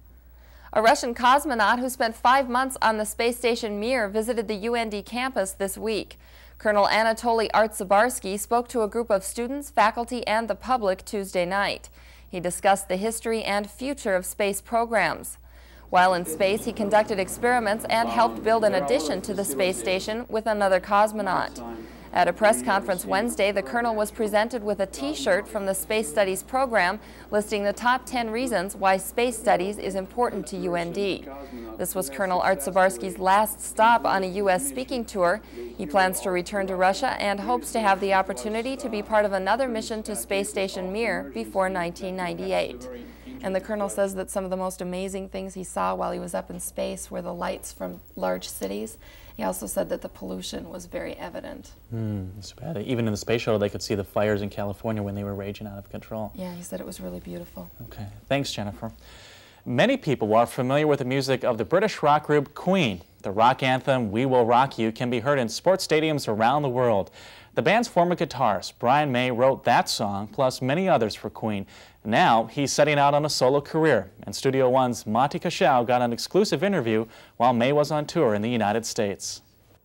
A Russian cosmonaut who spent five months on the space station Mir visited the U N D campus this week. Colonel Anatoly Artsebarsky spoke to a group of students, faculty, and the public Tuesday night. He discussed the history and future of space programs. While in space, he conducted experiments and helped build an addition to the space station with another cosmonaut. At a press conference Wednesday, the Colonel was presented with a T-shirt from the Space Studies program listing the top ten reasons why space studies is important to U N D. This was Colonel Art Zabarski's last stop on a U S speaking tour. He plans to return to Russia and hopes to have the opportunity to be part of another mission to Space Station Mir before nineteen ninety-eight. And the Colonel says that some of the most amazing things he saw while he was up in space were the lights from large cities. He also said that the pollution was very evident. Hmm, that's bad. Even in the space shuttle, they could see the fires in California when they were raging out of control. Yeah, he said it was really beautiful. Okay, thanks, Jennifer. Many people are familiar with the music of the British rock group Queen. The rock anthem, We Will Rock You, can be heard in sports stadiums around the world. The band's former guitarist, Brian May, wrote that song, plus many others for Queen. Now, he's setting out on a solo career, and Studio One's Monty Cashel got an exclusive interview while May was on tour in the United States.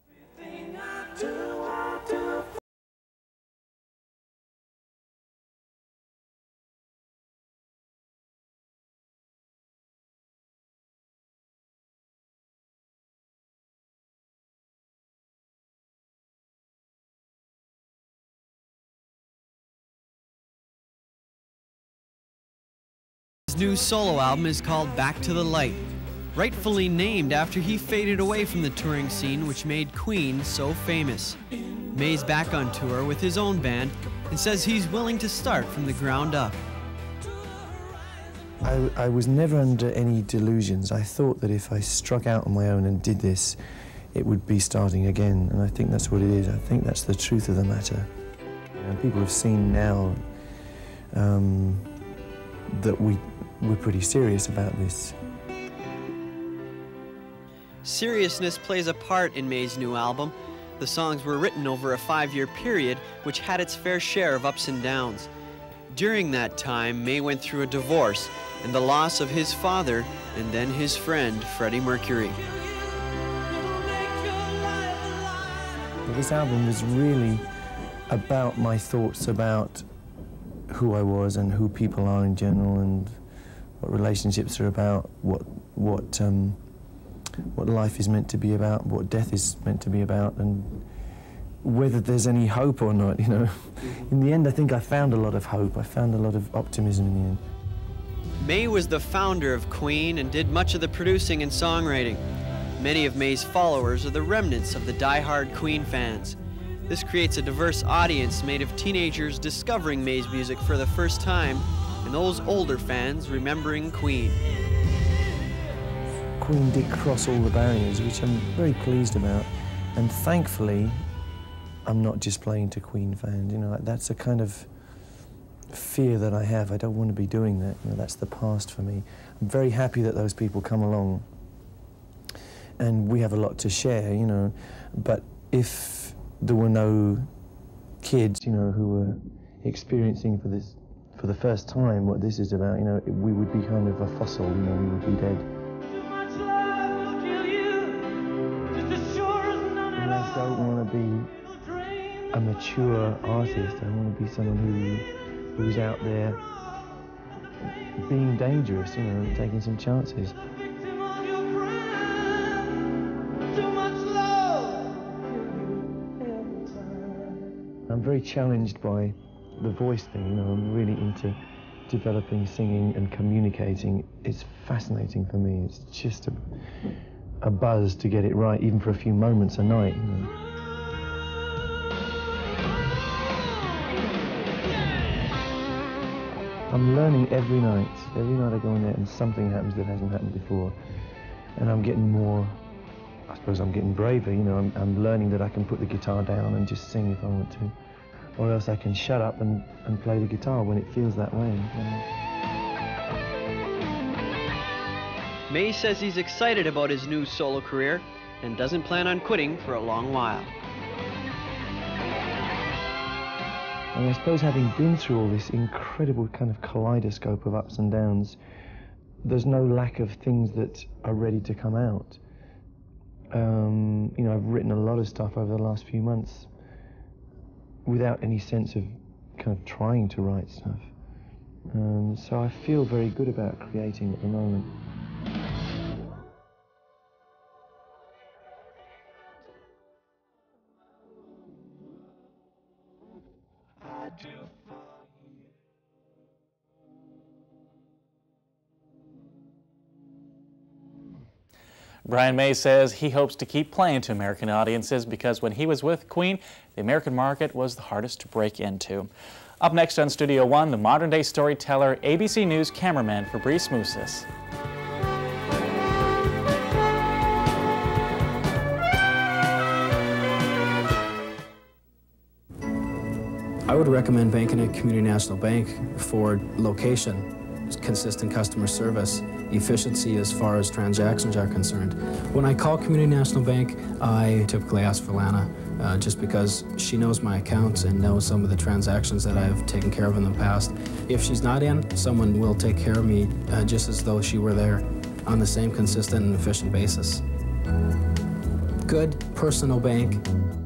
His new solo album is called Back to the Light, rightfully named after he faded away from the touring scene which made Queen so famous. May's back on tour with his own band and says he's willing to start from the ground up. I, I was never under any delusions. I thought that if I struck out on my own and did this, it would be starting again, and I think that's what it is. I think that's the truth of the matter. And people have seen now um, that we, we're pretty serious about this. Seriousness plays a part in May's new album. The songs were written over a five-year period, which had its fair share of ups and downs. During that time, May went through a divorce and the loss of his father and then his friend, Freddie Mercury. This album was really about my thoughts about who I was and who people are in general, and what relationships are about, what what um, what life is meant to be about, what death is meant to be about, and whether there's any hope or not. You know, in the end, I think I found a lot of hope. I found a lot of optimism in the end. May was the founder of Queen and did much of the producing and songwriting. Many of May's followers are the remnants of the die-hard Queen fans. This creates a diverse audience made of teenagers discovering May's music for the first time, and those older fans remembering Queen. Queen did cross all the barriers, which I'm very pleased about, and thankfully, I'm not just playing to Queen fans. You know, that's a kind of fear that I have. I don't want to be doing that. You know, that's the past for me. I'm very happy that those people come along, and we have a lot to share. You know, but if there were no kids, you know, who were experiencing for this, for the first time what this is about, you know, we would be kind of a fossil, you know, we would be dead. And I don't want to be a mature artist. I want to be someone who, who's out there being dangerous, you know, taking some chances. I'm very challenged by the voice thing, you know, I'm really into developing singing and communicating. It's fascinating for me. It's just a, a buzz to get it right, even for a few moments a night. You know. I'm learning every night. Every night I go in there and something happens that hasn't happened before. And I'm getting more, I suppose I'm getting braver, you know, I'm, I'm learning that I can put the guitar down and just sing if I want to. Or else I can shut up and, and play the guitar when it feels that way. You know. May says he's excited about his new solo career and doesn't plan on quitting for a long while. And I suppose having been through all this incredible kind of kaleidoscope of ups and downs, there's no lack of things that are ready to come out. Um, you know, I've written a lot of stuff over the last few months without any sense of kind of trying to write stuff. Um, so I feel very good about creating at the moment. Brian May says he hopes to keep playing to American audiences because when he was with Queen, the American market was the hardest to break into. Up next on Studio One, the modern-day storyteller, A B C News cameraman Fabrice Moussus. I would recommend banking at Community National Bank for location, consistent customer service, efficiency as far as transactions are concerned. When I call Community National Bank, I typically ask for Lana, uh, just because she knows my accounts and knows some of the transactions that I've taken care of in the past. If she's not in, someone will take care of me uh, just as though she were there on the same consistent and efficient basis. Good personal bank.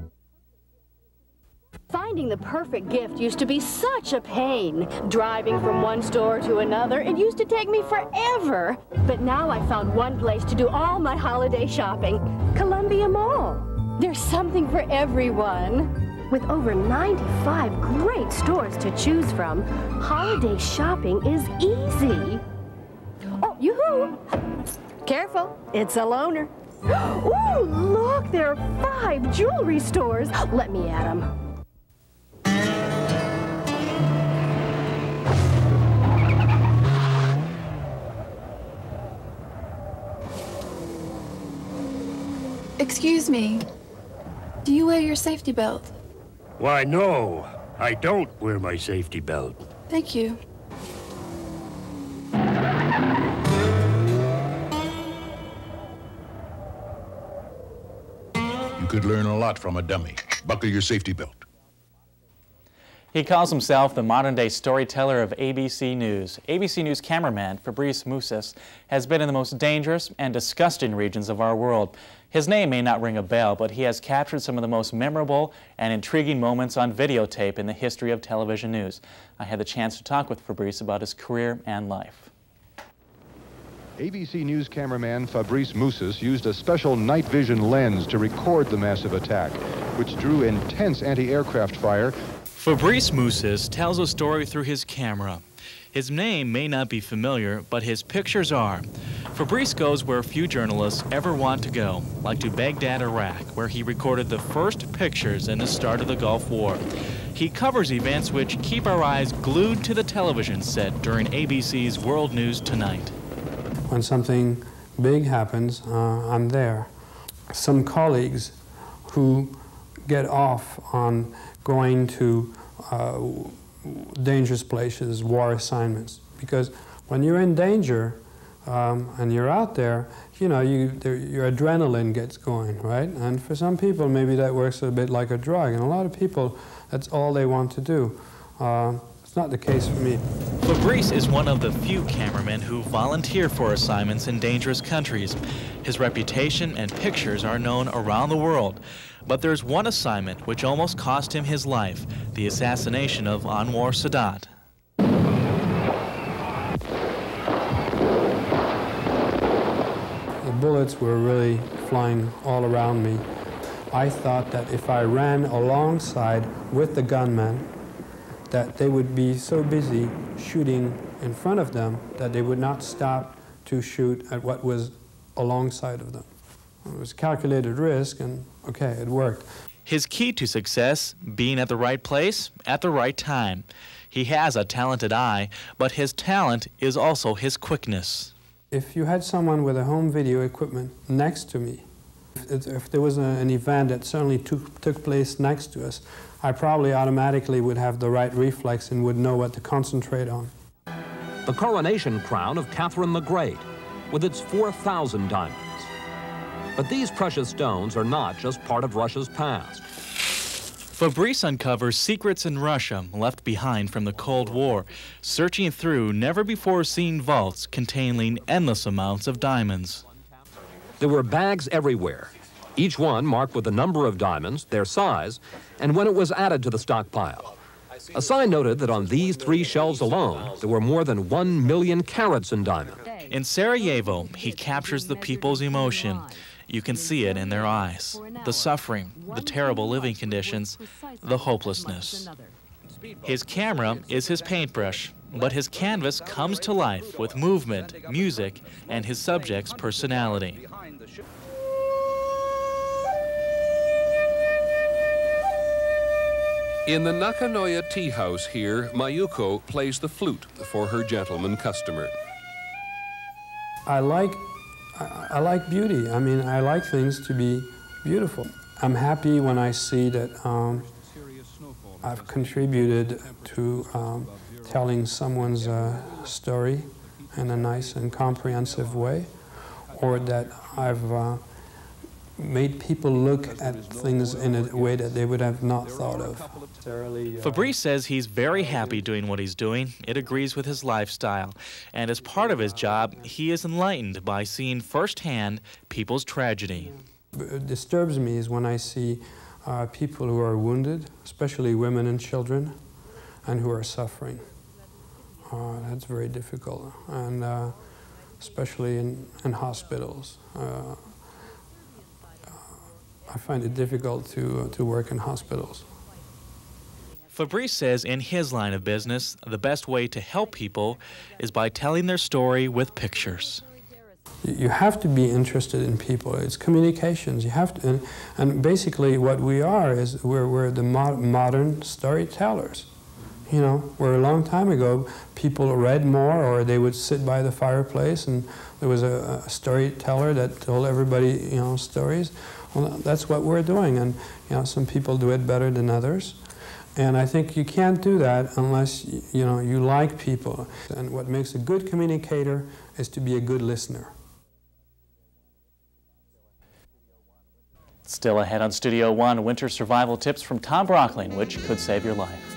Finding the perfect gift used to be such a pain. Driving from one store to another, it used to take me forever. But now I found one place to do all my holiday shopping, Columbia Mall. There's something for everyone. With over ninety-five great stores to choose from, holiday shopping is easy. Oh, yoo-hoo! Careful, it's a loaner. Ooh, look, there are five jewelry stores. Let me at them. Excuse me, do you wear your safety belt? Why, no, I don't wear my safety belt. Thank you. You could learn a lot from a dummy. Buckle your safety belt. He calls himself the modern-day storyteller of A B C News. A B C News cameraman Fabrice Moussus has been in the most dangerous and disgusting regions of our world. His name may not ring a bell, but he has captured some of the most memorable and intriguing moments on videotape in the history of television news. I had the chance to talk with Fabrice about his career and life. A B C News cameraman Fabrice Moussus used a special night vision lens to record the massive attack, which drew intense anti-aircraft fire. Fabrice Moussus tells a story through his camera. His name may not be familiar, but his pictures are. Fabrice goes where few journalists ever want to go, like to Baghdad, Iraq, where he recorded the first pictures in the start of the Gulf War. He covers events which keep our eyes glued to the television set during A B C's World News Tonight. When something big happens, uh, I'm there. Some colleagues who get off on going to uh, dangerous places, war assignments, because when you're in danger um, and you're out there, you know, you, there, your adrenaline gets going, right? And for some people, maybe that works a bit like a drug, and a lot of people, that's all they want to do. Uh, it's not the case for me. Fabrice is one of the few cameramen who volunteer for assignments in dangerous countries. His reputation and pictures are known around the world. But there's one assignment which almost cost him his life, the assassination of Anwar Sadat. The bullets were really flying all around me. I thought that if I ran alongside with the gunmen, that they would be so busy shooting in front of them that they would not stop to shoot at what was alongside of them. It was a calculated risk, and okay, it worked. His key to success, being at the right place at the right time. He has a talented eye, but his talent is also his quickness. If you had someone with a home video equipment next to me, if, if there was a, an event that certainly took, took place next to us, I probably automatically would have the right reflex and would know what to concentrate on. The coronation crown of Catherine the Great, with its four thousand diamonds. But these precious stones are not just part of Russia's past. Fabrice uncovers secrets in Russia left behind from the Cold War, searching through never-before-seen vaults containing endless amounts of diamonds. There were bags everywhere, each one marked with the number of diamonds, their size, and when it was added to the stockpile. A sign noted that on these three shelves alone, there were more than one million carats in diamond. In Sarajevo, he captures the people's emotion. You can see it in their eyes, the suffering, the terrible living conditions, the hopelessness. His camera is his paintbrush, but his canvas comes to life with movement, music, and his subject's personality. In the Nakanoya tea house here, Mayuko plays the flute for her gentleman customer. I like, I, I like beauty. I mean, I like things to be beautiful. I'm happy when I see that um, I've contributed to um, telling someone's uh, story in a nice and comprehensive way, or that I've uh, made people look at things in a way that they would have not thought of. Fabrice says he's very happy doing what he's doing. It agrees with his lifestyle. And as part of his job, he is enlightened by seeing firsthand people's tragedy. What disturbs me is when I see uh, people who are wounded, especially women and children, and who are suffering. Uh, that's very difficult, and uh, especially in, in hospitals. Uh, I find it difficult to, uh, to work in hospitals. Fabrice says in his line of business, the best way to help people is by telling their story with pictures. You have to be interested in people. It's communications. You have to, and, and basically what we are is we're, we're the mo modern storytellers. You know, where a long time ago people read more, or they would sit by the fireplace and there was a, a storyteller that told everybody, you know, stories. Well, that's what we're doing, and you know, some people do it better than others. And I think you can't do that unless you know you like people. And what makes a good communicator is to be a good listener. Still ahead on Studio One, winter survival tips from Tom Brockling, which could save your life.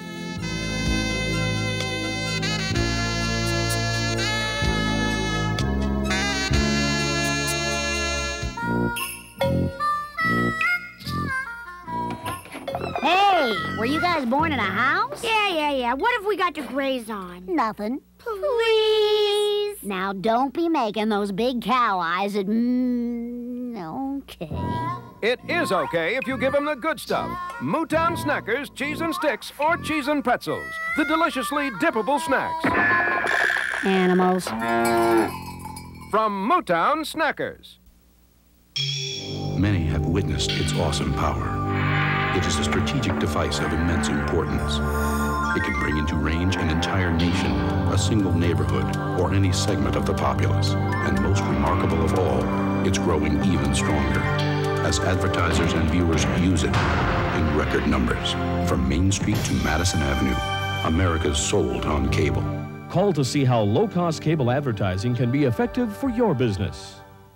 Hey, were you guys born in a house? Yeah, yeah, yeah. What have we got to graze on? Nothing. Please? Now, don't be making those big cow eyes at... Mm, okay. It is okay if you give them the good stuff. Mootown Snackers, cheese and sticks, or cheese and pretzels. The deliciously dippable snacks. Animals. From Mootown Snackers. Many have witnessed its awesome power. It is a strategic device of immense importance. It can bring into range an entire nation, a single neighborhood, or any segment of the populace. And most remarkable of all, it's growing even stronger as advertisers and viewers use it in record numbers. From Main Street to Madison Avenue, America's sold on cable. Call to see how low-cost cable advertising can be effective for your business.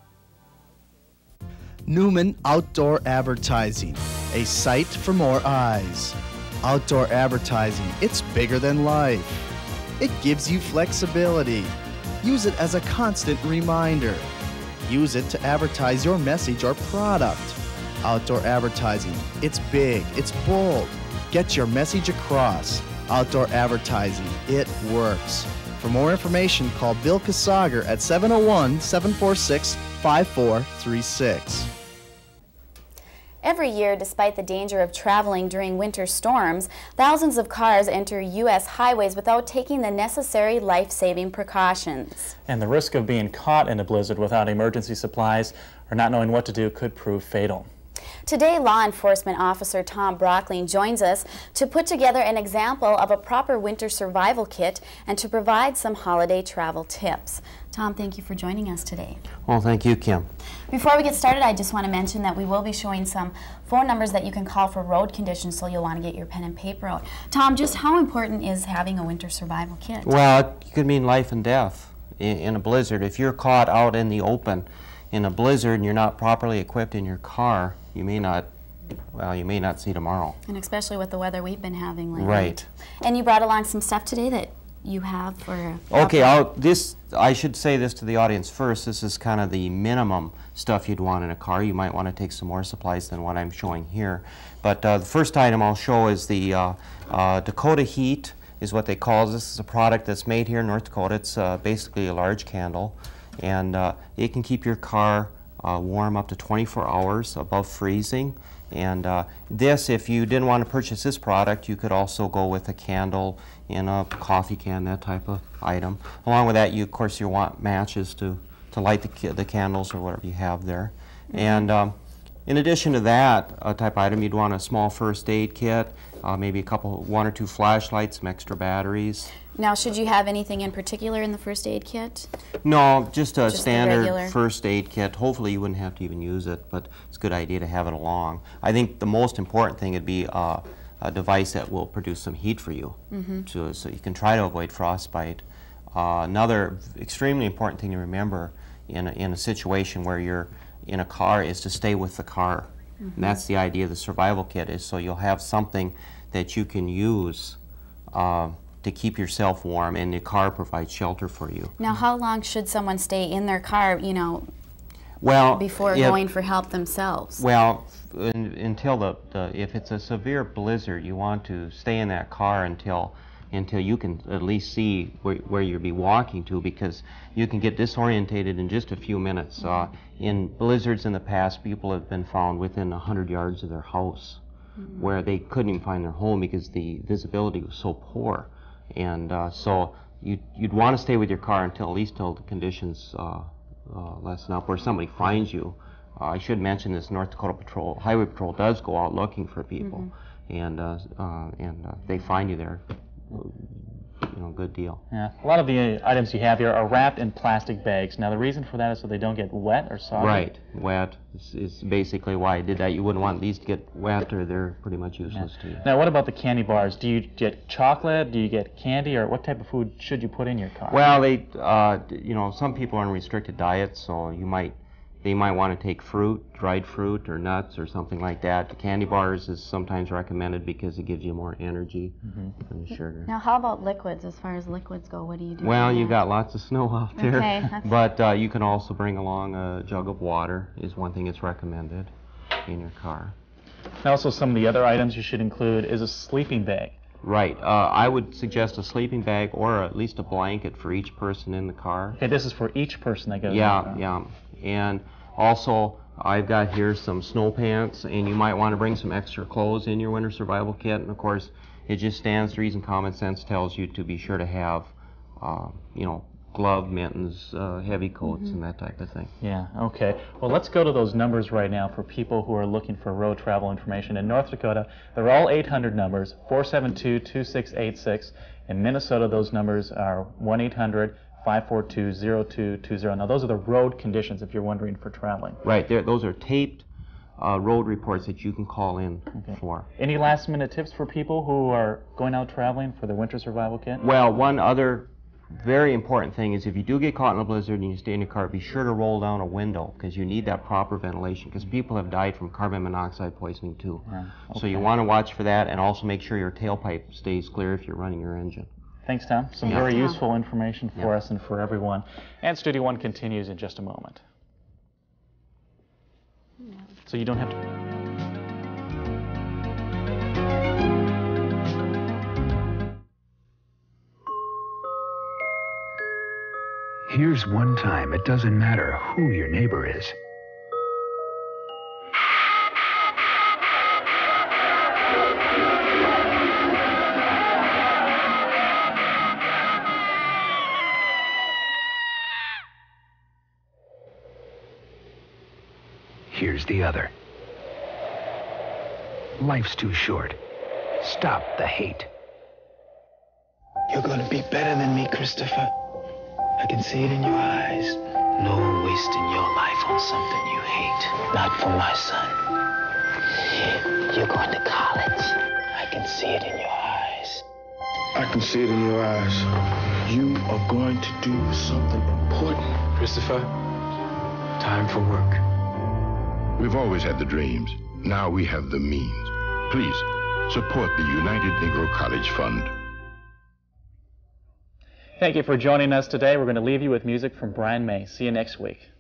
Newman Outdoor Advertising, a sight for more eyes. Outdoor advertising, it's bigger than life. It gives you flexibility. Use it as a constant reminder. Use it to advertise your message or product. Outdoor advertising, it's big, it's bold. Get your message across. Outdoor advertising, it works. For more information, call Bill Kasager at seven oh one, seven four six, five four three six. Every year, despite the danger of traveling during winter storms, thousands of cars enter U S highways without taking the necessary life-saving precautions. And the risk of being caught in a blizzard without emergency supplies or not knowing what to do could prove fatal. Today, law enforcement officer Tom Brockling joins us to put together an example of a proper winter survival kit and to provide some holiday travel tips. Tom, thank you for joining us today. Well, thank you, Kim. Before we get started, I just want to mention that we will be showing some phone numbers that you can call for road conditions, so you'll want to get your pen and paper out. Tom, just how important is having a winter survival kit? Well, it could mean life and death in, in a blizzard. If you're caught out in the open in a blizzard and you're not properly equipped in your car, you may not, well, you may not see tomorrow. And especially with the weather we've been having lately. Right. And you brought along some stuff today that you have for... Okay, I'll, this, I should say this to the audience first. This is kind of the minimum stuff you'd want in a car. You might want to take some more supplies than what I'm showing here. But uh, the first item I'll show is the uh, uh, Dakota Heat, is what they call this. This is a product that's made here in North Dakota. It's uh, basically a large candle, and uh, it can keep your car uh, warm up to twenty-four hours above freezing. And uh, this, if you didn't want to purchase this product, you could also go with a candle in a coffee can, that type of item. Along with that, you, of course, you want matches to, to light the, ca the candles or whatever you have there. Mm-hmm. And um, in addition to that uh, type item, you'd want a small first aid kit, uh, maybe a couple, one or two flashlights, some extra batteries. Now, should you have anything in particular in the first aid kit? No, just a Just the standard regular. first aid kit. Hopefully you wouldn't have to even use it, but it's a good idea to have it along. I think the most important thing would be uh, a device that will produce some heat for you, Mm-hmm. to, so you can try to avoid frostbite. Uh, another extremely important thing to remember in a, in a situation where you're in a car is to stay with the car. Mhm. And that's the idea of the survival kit, is so you'll have something that you can use uh, to keep yourself warm, and the car provides shelter for you. Now, how long should someone stay in their car, you know, Well, before if- going for help themselves? Well, in, until the, the, if it's a severe blizzard, you want to stay in that car until until you can at least see where, where you'll be walking to, because you can get disorientated in just a few minutes. Uh, in blizzards in the past, people have been found within a hundred yards of their house, Mm-hmm. where they couldn't even find their home because the visibility was so poor. And uh, so you'd, you'd want to stay with your car until at least till the conditions uh, uh, lessen up, or somebody finds you. Uh, I should mention this: North Dakota Patrol, Highway Patrol, does go out looking for people, Mm-hmm. and uh, uh, and uh, they find you there. You know, good deal. Yeah. A lot of the uh, items you have here are wrapped in plastic bags. Now, the reason for that is so they don't get wet or soggy. Right, wet is, is basically why I did that. You wouldn't want these to get wet, or they're pretty much useless to you. Now, what about the candy bars? Do you get chocolate? Do you get candy? Or what type of food should you put in your car? Well, they, uh, you know, some people are on restricted diets, so you might, they might want to take fruit, dried fruit, or nuts, or something like that. The candy bars is sometimes recommended because it gives you more energy Mm-hmm. than the sugar. Now, how about liquids? As far as liquids go, what do you do? Well, with you that? got lots of snow out there, Okay, that's- but uh, you can also bring along a jug of water. Is one thing that's recommended in your car. And also, some of the other items you should include is a sleeping bag. Right. Uh, I would suggest a sleeping bag, or at least a blanket for each person in the car. Okay, this is for each person that goes Yeah, in the yeah. And also, I've got here some snow pants, and you might want to bring some extra clothes in your winter survival kit. And of course, it just stands to reason. Common sense tells you to be sure to have, uh, you know, glove, mittens, uh, heavy coats, Mhm. and that type of thing. Yeah, okay. Well, let's go to those numbers right now for people who are looking for road travel information. In North Dakota, they're all eight hundred numbers, four seven two, two six eight six. In Minnesota, those numbers are one eight hundred, five four two, zero two two zero. Now, those are the road conditions if you're wondering for traveling. Right. There, those are taped uh, road reports that you can call in Okay. for. Any last-minute tips for people who are going out traveling for their winter survival kit? Well, one other very important thing is if you do get caught in a blizzard and you stay in your car, be sure to roll down a window, because you need that proper ventilation, because people have died from carbon monoxide poisoning too. Yeah, So you okay. want to watch for that, and also make sure your tailpipe stays clear if you're running your engine. Thanks, Tom. Some Yeah. very Yeah. useful information for Yeah. us and for everyone. And Studio One continues in just a moment. So you don't have to... Here's one time it doesn't matter who your neighbor is. Here's the other. Life's too short. Stop the hate. You're gonna be better than me, Christopher. I can see it in your eyes. No wasting your life on something you hate. Not for my son. You're going to college. I can see it in your eyes. I can see it in your eyes. You are going to do something important. Christopher, time for work. We've always had the dreams. Now we have the means. Please, support the United Negro College Fund. Thank you for joining us today. We're going to leave you with music from Brian May. See you next week.